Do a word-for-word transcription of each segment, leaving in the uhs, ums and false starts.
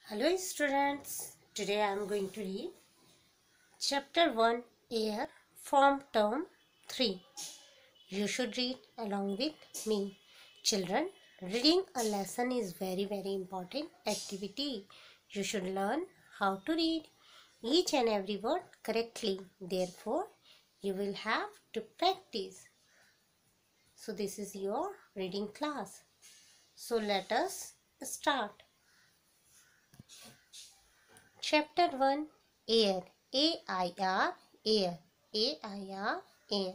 Hello students, today I am going to read chapter one Air from term three. You should read along with me. Children, reading a lesson is very very important activity. You should learn how to read each and every word correctly. Therefore, you will have to practice. So this is your reading class. So let us start. Chapter one Air A I R Air A I R Air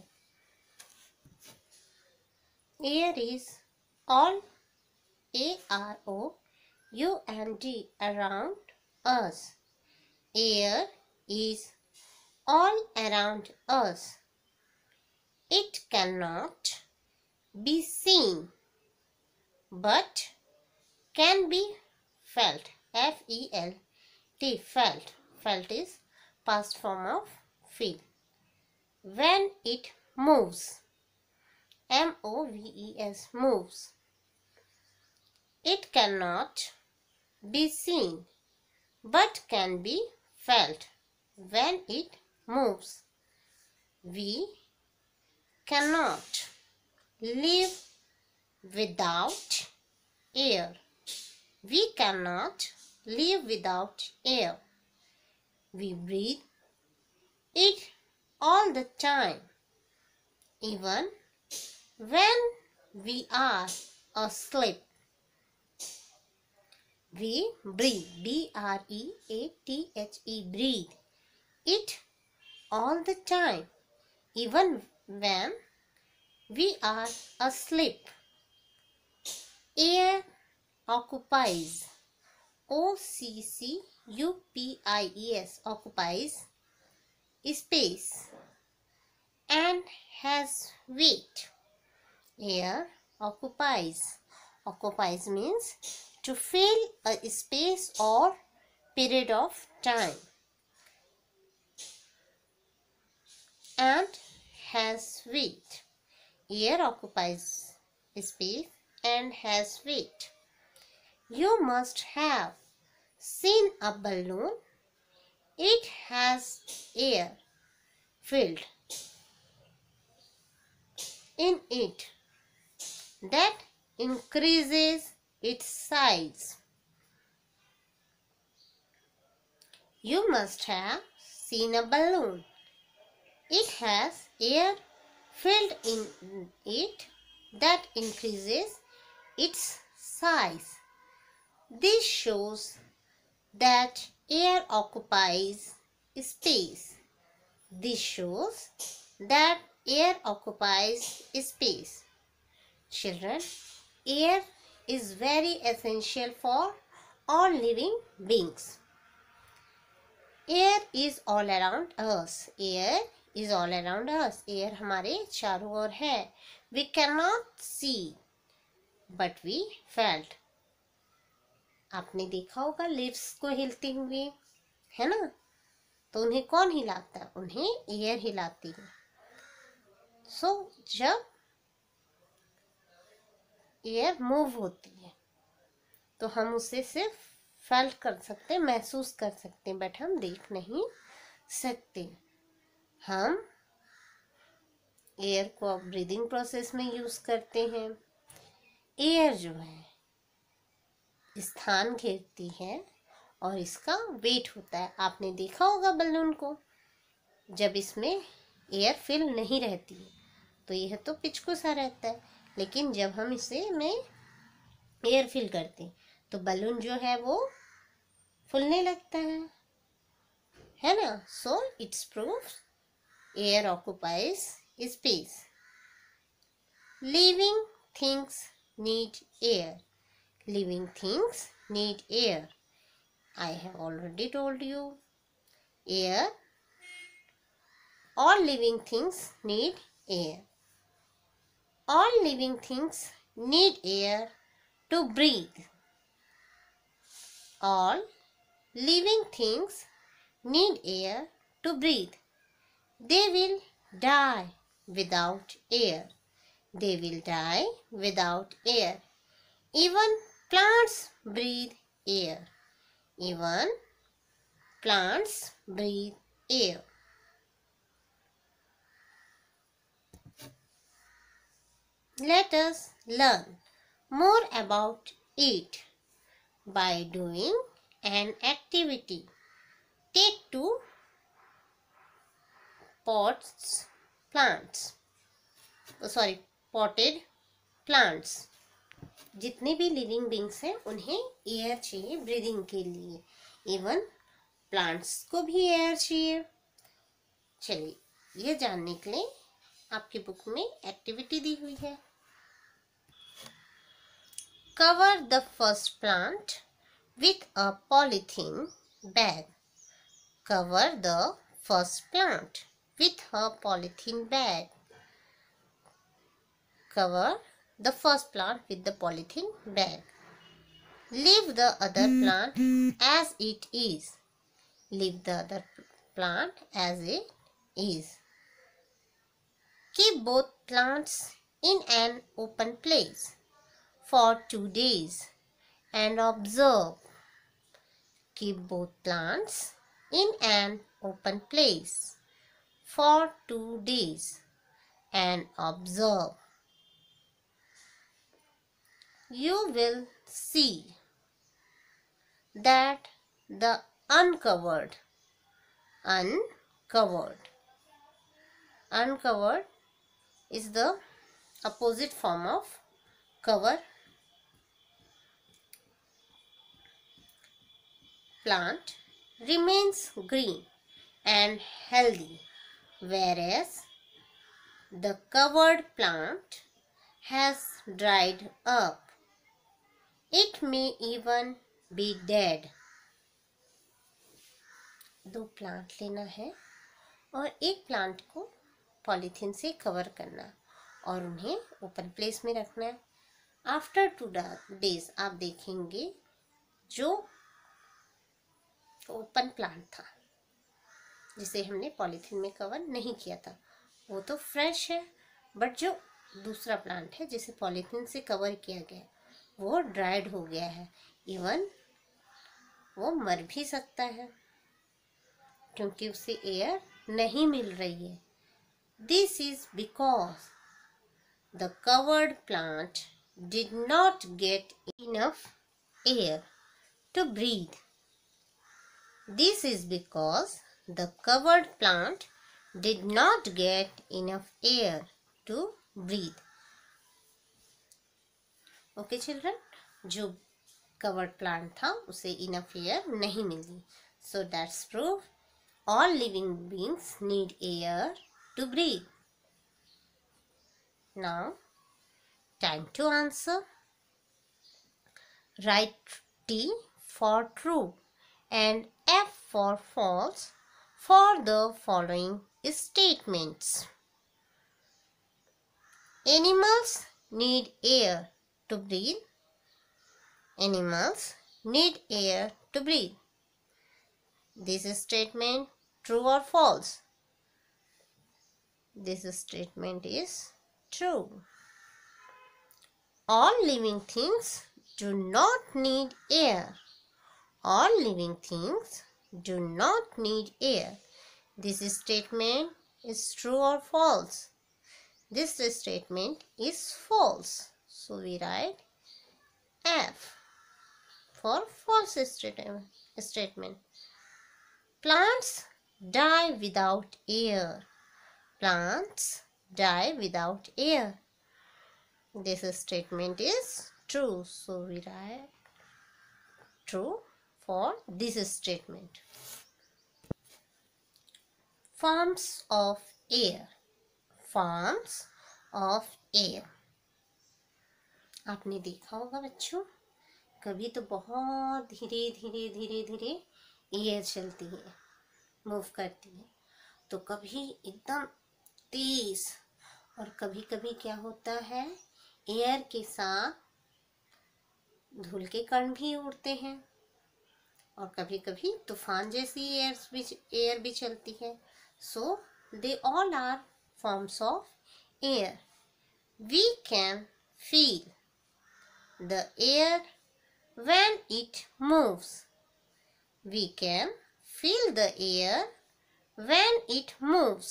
Air is all A R O U N D around us. Air is all around us. It cannot be seen but can be felt. F E L T felt. Felt is past form of feel. When it moves. M O V E S moves. It cannot be seen but can be felt when it moves. We cannot live without air. We cannot live without air. We breathe it all the time, even when we are asleep. We breathe, B R E A T H E, breathe it all the time, even when we are asleep. Air occupies, O C C U P I E S, occupies space and has weight. Air occupies. Occupies means to fill a space or period of time and has weight. Air occupies space and has weight. You must have seen a balloon. It has air filled in it that increases its size. You must have seen a balloon. It has air filled in it that increases its size. This shows that air occupies space. This shows that air occupies space. Children, air is very essential for all living beings. Air is all around us. Air is all around us. Air हमारे चारों ओर है. We cannot see, but we felt. आपने देखा होगा lips को हिलते हुए, है ना? तो उन्हें कौन हिलाता है? उन्हें एयर हिलाती है. सो so, जब एयर मूव होती है तो हम उसे सिर्फ फेल्ट कर सकते हैं, महसूस कर सकते हैं, बट हम देख नहीं सकते. हम एयर को अब ब्रीदिंग प्रोसेस में यूज करते हैं. एयर जो है स्थान घेरती है और इसका वेट होता है. आपने देखा होगा बलून को, जब इसमें एयर फिल नहीं रहती है तो यह तो पिचकू सा रहता है, लेकिन जब हम इसे में एयर फिल करते हैं तो बलून जो है वो फूलने लगता है, है ना? So it's proof air occupies space. Living things need air. Living things need air. I have already told you. Air. All living things need air. All living things need air to breathe. All living things need air to breathe. They will die without air. They will die without air. Even plants breathe air. Even plants breathe air. Let us learn more about it by doing an activity. Take two pots plants. Oh, sorry, potted plants. जितने भी living beings हैं उन्हें air चाहिए breathing के लिए. Even plants को भी air चाहिए. चलिए ये जानने के लिए आपकी बुक में एक्टिविटी दी हुई है. Cover the first plant with a polythene bag. Cover the first plant with a polythene bag. Cover the first plant with the polythene bag. Leave the other plant as it is. Leave the other plant as it is. Keep both plants in an open place for two days and observe. Keep both plants in an open place for two days and observe. You will see that the uncovered, uncovered, uncovered is the opposite form of cover. Plant remains green and healthy, whereas the covered plant has dried up. It may even be dead. दो plant लेना है और एक plant को polythene से cover करना और उन्हें ओपन प्लेस में रखना है. आफ्टर टू डेज आप देखेंगे जो ओपन प्लांट था जिसे हमने पॉलीथीन में कवर नहीं किया था वो तो फ्रेश है, बट जो दूसरा प्लांट है जिसे पॉलीथीन से कवर किया गया वो ड्राइड हो गया है. इवन वो मर भी सकता है क्योंकि उसे एयर नहीं मिल रही है. This is because the covered plant did not get enough air to breathe. This is because the covered plant did not get enough air to breathe. Okay children, जो कवर्ड प्लांट था उसे enough air नहीं मिली. So that's proof all living beings need air to breathe. Now time to answer. Right T for true and F for false for the following statements. Animals need air to breathe. Animals need air to breathe. This statement true or false? This statement is true. All living things do not need air. All living things do not need air. This statement is true or false? This statement is false. So we write F for false statement. Plants die without air. Plants die without air. This statement is true. So we write true for this statement. Forms of air. Forms of air. आपने देखा होगा बच्चों, कभी तो बहुत धीरे धीरे धीरे धीरे एयर चलती है, मूव करती है, तो कभी एकदम तेज, और कभी कभी क्या होता है, एयर के साथ धूल के कण भी उड़ते हैं, और कभी कभी तूफान जैसी एयर भी एयर भी चलती है. So they all are forms of air. We can feel the air when it moves. We can feel the air when it moves.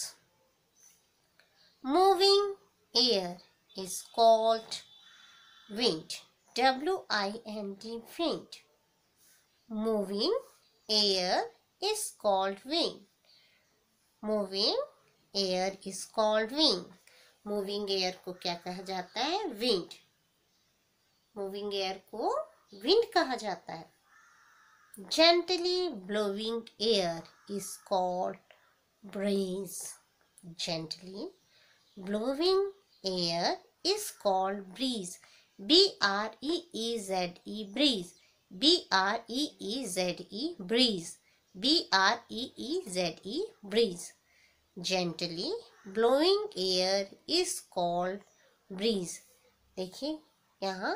Moving air is called wind. W I N D, wind. Moving air is called wind. Moving air is called wind. Moving air को क्या कहा जाता है? Wind. Moving air को wind कहा जाता है. Gently blowing air is called breeze. Gently blowing air is called breeze. B R E E Z E, breeze. B R E E Z E, breeze. B R E E Z E, breeze. Gently blowing air is called breeze. देखिए यहाँ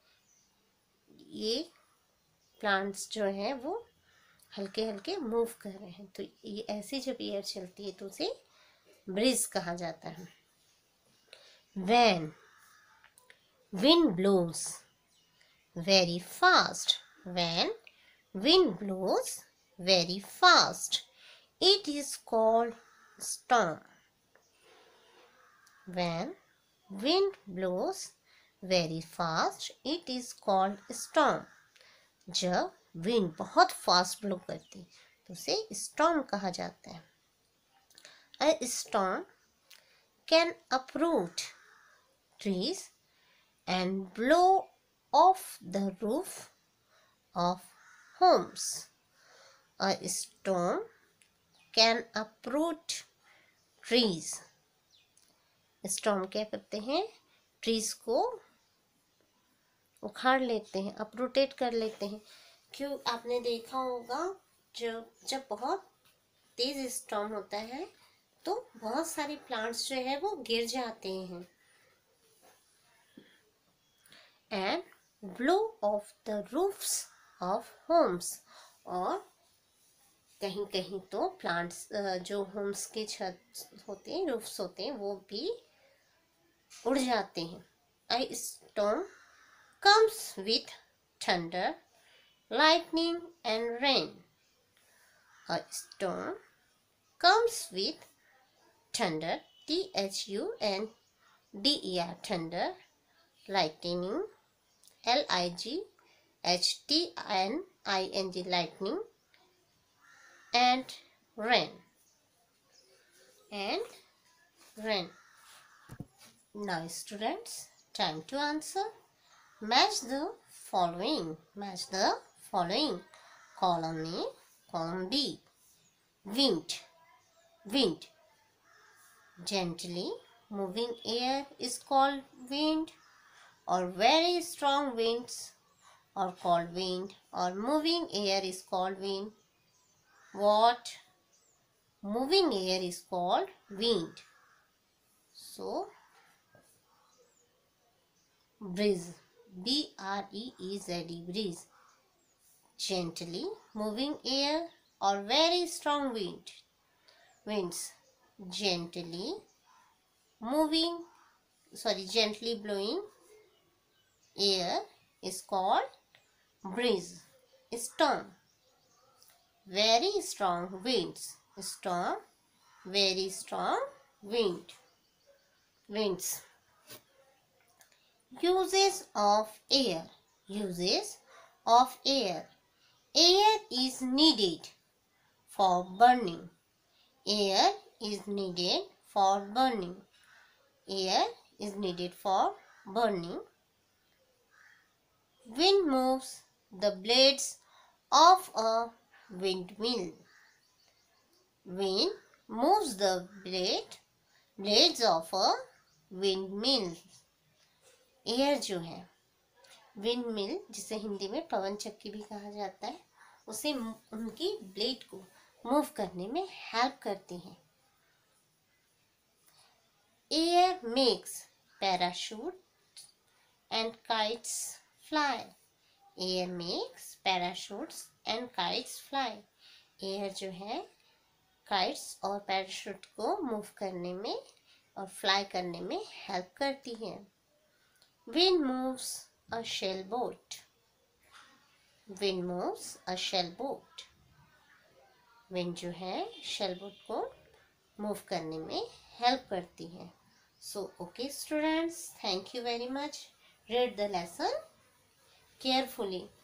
ये plants जो हैं वो हल्के हल्के move कर रहे हैं, तो ये ऐसी जब एयर चलती है तो उसे ब्रीज कहा जाता है. When wind blows very fast, when wind blows very fast, it is called storm. When wind blows very fast, it is called storm. जब विंड बहुत फास्ट ब्लो करती है तो उसे स्टॉर्म कहा जाता है. A storm can uproot trees and blow off the roof of homes. A storm can uproot trees. Storm क्या करते हैं? ट्रीज को उखाड़ लेते हैं, अपरूटेट कर लेते हैं. क्यों? आपने देखा होगा जब जब बहुत तेज स्टॉर्म होता है तो बहुत सारे प्लांट्स जो है वो गिर जाते हैं. And blow off the roofs of homes, और कहीं कहीं तो प्लांट्स जो होम्स के छत होते हैं, रूफ्स होते हैं, वो भी उड़ जाते हैं. A storm comes with thunder, lightning and rain. A storm comes with thunder, T H U N D E R, thunder, lightning, L I G H T N I N G, lightning, and rain. And rain. Now students, time to answer. Match the following. Match the following. Column A, column B. Wind. Wind. Gently moving air is called wind, or very strong winds are called wind, or moving air is called wind. What? Moving air is called wind. So, breeze. B R E E Z E, breeze. Gently moving air or very strong wind. Winds. Gently moving, sorry, gently blowing air is called breeze. Storm. Very strong winds. Storm. Very strong wind. Winds. Uses of air. Uses of air. Air is needed for burning. Air is needed for burning. Air is needed for burning. Wind moves the blades of a windmill. Wind moves the blade blades of a windmill. Air जो है, wind mill, जिसे हिंदी में पवन चक्की भी कहा जाता है, उसे उनकी ब्लेड को मूव करने में हेल्प करती है. Air makes parachute and kites fly. Air makes parachutes and kites fly. Air जो है काइट्स और पैराशूट को मूव करने में और फ्लाई करने में हेल्प करती है. Wind moves a shell boat. Wind moves a shell boat. Wind जो है शेल बोट को मूव करने में हेल्प करती है। So okay students, thank you very much. Read the lesson carefully.